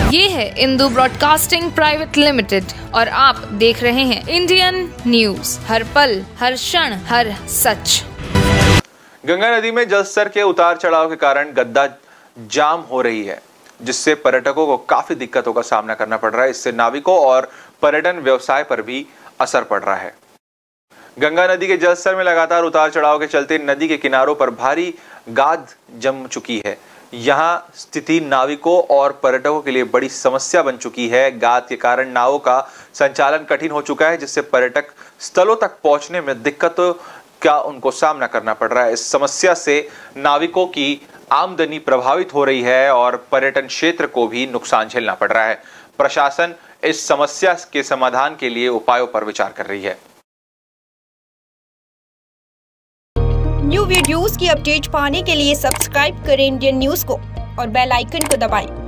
ये है Indu broadcasting private limited और आप देख रहे हैं इंडियन न्यूज, हर पल, हर क्षण, हर सच। गंगा नदी में जलस्तर के उतार चढ़ाव के कारण गड्ढा जाम हो रही है, जिससे पर्यटकों को काफी दिक्कतों का सामना करना पड़ रहा है। इससे नाविकों और पर्यटन व्यवसाय पर भी असर पड़ रहा है। गंगा नदी के जलस्तर में लगातार उतार चढ़ाव के चलते नदी के किनारों पर भारी गाद जम चुकी है। यहां स्थिति नाविकों और पर्यटकों के लिए बड़ी समस्या बन चुकी है। गाद के कारण नावों का संचालन कठिन हो चुका है, जिससे पर्यटक स्थलों तक पहुंचने में दिक्कतों का उनको सामना करना पड़ रहा है। इस समस्या से नाविकों की आमदनी प्रभावित हो रही है और पर्यटन क्षेत्र को भी नुकसान झेलना पड़ रहा है। प्रशासन इस समस्या के समाधान के लिए उपायों पर विचार कर रही है। न्यू वीडियोस की अपडेट पाने के लिए सब्सक्राइब करें इंडियन न्यूज को और बेल आइकन को दबाएं।